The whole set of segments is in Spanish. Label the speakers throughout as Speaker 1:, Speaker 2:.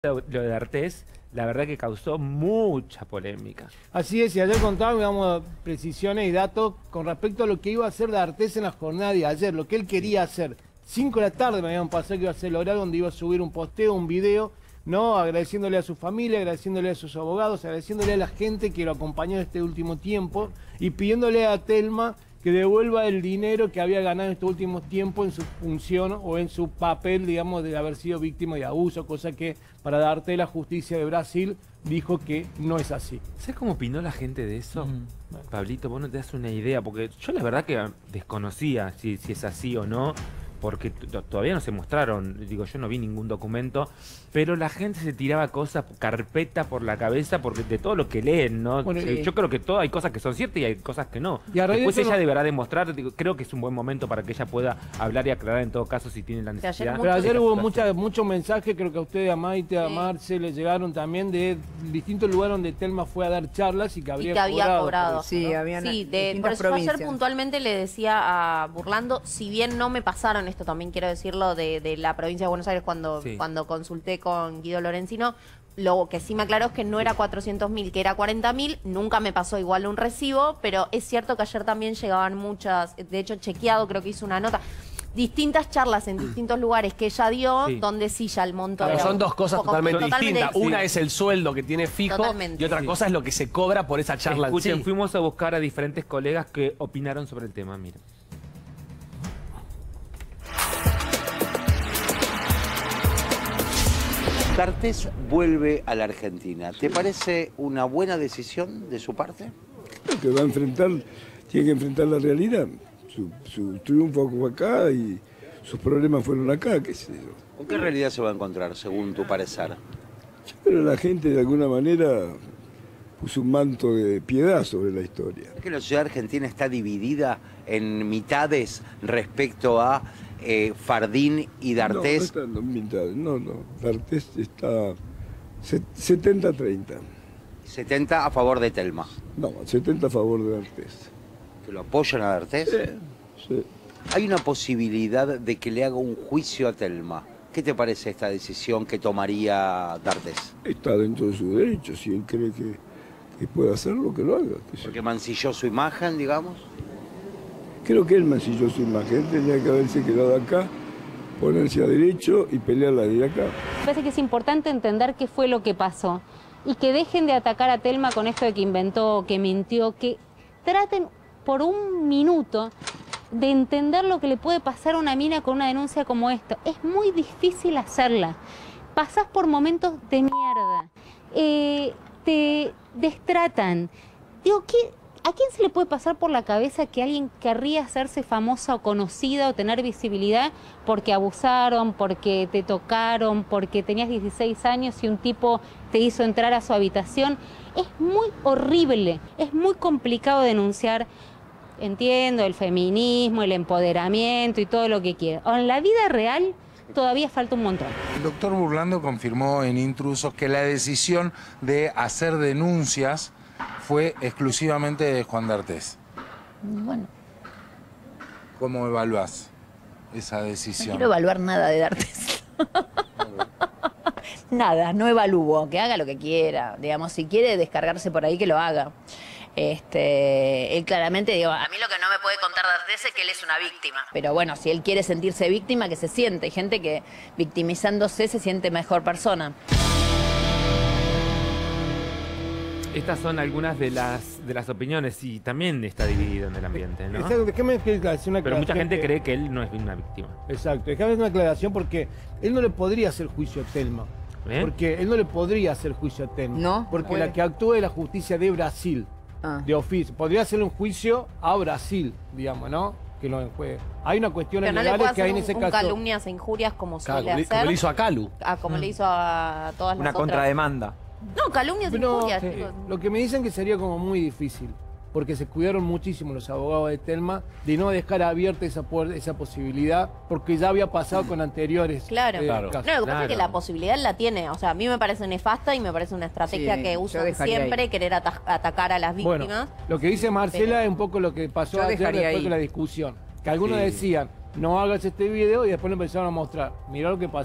Speaker 1: Lo de D'Artés, la verdad que causó mucha polémica.
Speaker 2: Así es, y ayer contaban, digamos, precisiones y datos con respecto a lo que iba a hacer D'Artés en la jornada de ayer, lo que él quería hacer. 5 de la tarde me habían pasado que iba a ser el horario donde iba a subir un posteo, un video, ¿no? Agradeciéndole a su familia, agradeciéndole a sus abogados, agradeciéndole a la gente que lo acompañó en este último tiempo y pidiéndole a Telma que devuelva el dinero que había ganado en estos últimos tiempos en su función o en su papel, digamos, de haber sido víctima de abuso, cosa que para D'Artés la justicia de Brasil dijo que no es así.
Speaker 1: ¿Sabes cómo opinó la gente de eso? Pablito, vos no te das una idea, porque yo la verdad que desconocía si es así o no, porque todavía no se mostraron, digo, yo no vi ningún documento, pero la gente se tiraba cosas, carpeta por la cabeza, porque de todo lo que leen, ¿no?
Speaker 2: Bueno,
Speaker 1: yo creo que hay cosas que son ciertas y hay cosas que no.
Speaker 2: Y a raíz
Speaker 1: después
Speaker 2: de eso
Speaker 1: ella deberá demostrar, digo, creo que es un buen momento para que ella pueda hablar y aclarar en todo caso si tiene la necesidad.
Speaker 2: Pero ayer hubo muchos mensajes, creo que a ustedes, a Maite, a Marce, le llegaron también de distintos lugares donde Telma fue a dar charlas y que había cobrado.
Speaker 3: Sí,
Speaker 2: ¿no?
Speaker 3: habían
Speaker 4: por eso yo ayer puntualmente le decía a Burlando, si bien no me pasaron, esto también quiero decirlo, de la provincia de Buenos Aires cuando consulté con Guido Lorenzino, lo que sí me aclaró es que no era 400.000, que era 40.000, nunca me pasó igual un recibo, pero es cierto que ayer también llegaban muchas, de hecho chequeado, creo que hizo una nota, distintas charlas en distintos lugares que ella dio, donde sí ya el monto
Speaker 5: Pero
Speaker 4: era
Speaker 5: son dos cosas totalmente distintas. Una es el sueldo que tiene fijo y otra cosa es lo que se cobra por esa charla.
Speaker 1: Escuchen, fuimos a buscar a diferentes colegas que opinaron sobre el tema, miren.
Speaker 6: D'Artés vuelve a la Argentina. ¿Te parece una buena decisión de su parte?
Speaker 7: Creo que va a enfrentar, tiene que enfrentar la realidad. Su triunfo fue acá y sus problemas fueron acá, qué sé yo.
Speaker 6: ¿Con qué realidad se va a encontrar, según tu parecer?
Speaker 7: Pero la gente de alguna manera puso un manto de piedad sobre la historia.
Speaker 6: ¿Es que la sociedad argentina está dividida en mitades respecto a Fardín y D'Artés?
Speaker 7: No, no están en mitades, no. D'Artés está 70-30.
Speaker 6: 70 a favor de Telma.
Speaker 7: No, 70 a favor de D'Artés.
Speaker 6: ¿Que lo apoyan a D'Artés?
Speaker 7: Sí.
Speaker 6: Hay una posibilidad de que le haga un juicio a Telma. ¿Qué te parece esta decisión que tomaría D'Artés?
Speaker 7: Está dentro de su derecho, si él cree que puede hacerlo, que lo haga.
Speaker 6: Porque mancilló su imagen, digamos.
Speaker 7: Creo que él mancilló su imagen, tenía que haberse quedado acá, ponerse a derecho y pelearla de acá.
Speaker 8: Me parece que es importante entender qué fue lo que pasó y que dejen de atacar a Telma con esto de que inventó, que mintió, que traten por un minuto de entender lo que le puede pasar a una mina con una denuncia como esto. Es muy difícil hacerla. Pasás por momentos de mierda. Te destratan. Digo, ¿a quién se le puede pasar por la cabeza que alguien querría hacerse famosa o conocida o tener visibilidad porque abusaron, porque te tocaron, porque tenías 16 años y un tipo te hizo entrar a su habitación? Es muy horrible, es muy complicado denunciar. Entiendo el feminismo, el empoderamiento y todo lo que quiera. En la vida real todavía falta un montón.
Speaker 9: El doctor Burlando confirmó en Intrusos que la decisión de hacer denuncias fue exclusivamente de Juan D'Artés.
Speaker 3: Bueno.
Speaker 9: ¿Cómo evaluás esa decisión?
Speaker 3: No quiero evaluar nada de D'Artés. Nada, no evalúo, que haga lo que quiera. Digamos, si quiere descargarse por ahí, que lo haga. Él claramente, digo, a mí lo que no me puede contar D'Artés es que él es una víctima. Pero bueno, si él quiere sentirse víctima, que se siente. Hay gente que victimizándose se siente mejor persona.
Speaker 1: Estas son algunas de las opiniones y también está dividido en el ambiente, ¿no?
Speaker 2: Exacto, déjame hacer una aclaración.
Speaker 1: Pero mucha gente cree que él no es una víctima.
Speaker 2: Exacto, déjame hacer una aclaración porque él no le podría hacer juicio a Telma. Porque él no le podría hacer juicio a Telma.
Speaker 3: ¿No?
Speaker 2: Porque la que actúa es la justicia de Brasil, de oficio. Podría hacerle un juicio a Brasil, digamos, ¿no? Que lo juegue. Hay una cuestión
Speaker 4: pero no
Speaker 2: legal
Speaker 4: le puede
Speaker 2: que hay en
Speaker 4: hacer
Speaker 2: ese caso.
Speaker 4: calumnias e injurias como suele hacer.
Speaker 5: Como le hizo a Calu.
Speaker 4: Como le hizo a todas las
Speaker 10: Una
Speaker 4: otras.
Speaker 10: contrademanda.
Speaker 4: No, calumnias e injurias, chicos.
Speaker 2: Lo que me dicen que sería como muy difícil, porque se cuidaron muchísimo los abogados de Telma de no dejar abierta esa posibilidad, porque ya había pasado con anteriores
Speaker 4: Claro.
Speaker 2: casos.
Speaker 4: No, lo que pasa es que la posibilidad la tiene. O sea, a mí me parece nefasta y me parece una estrategia que usan siempre, querer atacar a las víctimas.
Speaker 2: Bueno, lo que dice Marcela es un poco lo que pasó ayer después de la discusión. Que algunos decían, no hagas este video, y después lo empezaron a mostrar. Mirá lo que pasó.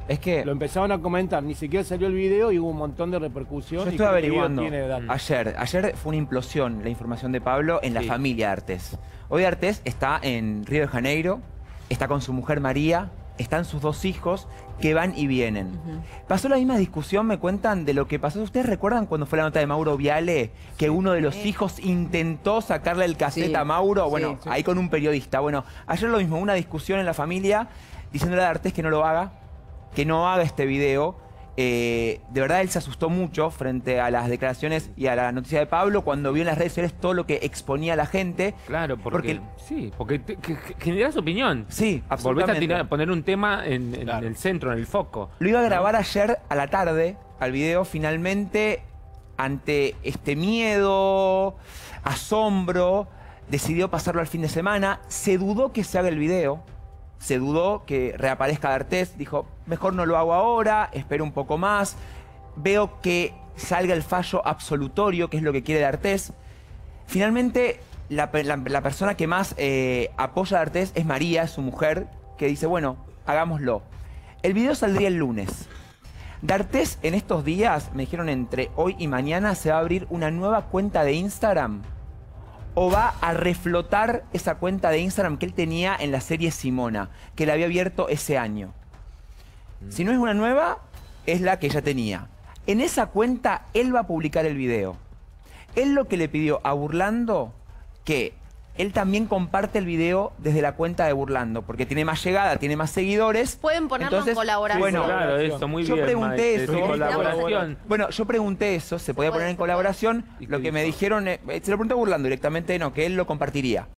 Speaker 10: Es que
Speaker 2: lo empezaron a comentar, ni siquiera salió el video y hubo un montón de repercusión.
Speaker 10: Yo estoy averiguando.
Speaker 2: Ayer
Speaker 10: fue una implosión la información de Pablo en la familia de D'Artés. Hoy D'Artés está en Río de Janeiro, está con su mujer María, están sus 2 hijos que van y vienen. Pasó la misma discusión, me cuentan, de lo que pasó. ¿Ustedes recuerdan cuando fue la nota de Mauro Viale? Que uno de los hijos intentó sacarle el cassette a Mauro. Bueno, ahí con un periodista. Bueno, ayer lo mismo, una discusión en la familia diciéndole a D'Artés que no lo haga, que no haga este video. De verdad él se asustó mucho frente a las declaraciones y a la noticia de Pablo cuando vio en las redes sociales todo lo que exponía a la gente.
Speaker 1: Claro, porque generas opinión.
Speaker 10: Sí, absolutamente.
Speaker 1: Volvés a poner un tema en el centro, en el foco.
Speaker 10: Lo iba a grabar ayer a la tarde, al video. Finalmente, ante este miedo, asombro, decidió pasarlo al fin de semana. Se dudó que se haga el video. Se dudó que reaparezca D'Artés, dijo, mejor no lo hago ahora, espero un poco más, veo que salga el fallo absolutorio, que es lo que quiere D'Artés. Finalmente, la persona que más apoya a D'Artés es María, su mujer, que dice, bueno, hagámoslo. El video saldría el lunes. D'Artés en estos días, me dijeron entre hoy y mañana, se va a abrir una nueva cuenta de Instagram. O va a reflotar esa cuenta de Instagram que él tenía en la serie Simona, que la había abierto ese año. Si no es una nueva, es la que ya tenía. En esa cuenta, él va a publicar el video. Él lo que le pidió a Burlando, que él también comparte el video desde la cuenta de Burlando, porque tiene más llegada, tiene más seguidores.
Speaker 4: Pueden ponerlo en colaboración.
Speaker 1: Bueno, claro, eso, muy
Speaker 10: yo
Speaker 1: bien,
Speaker 10: pregunté eso.
Speaker 1: Colaboración.
Speaker 10: Bueno, yo pregunté eso, se podía poner en colaboración. Lo que me dijeron, se lo pregunté a Burlando directamente, no, que él lo compartiría.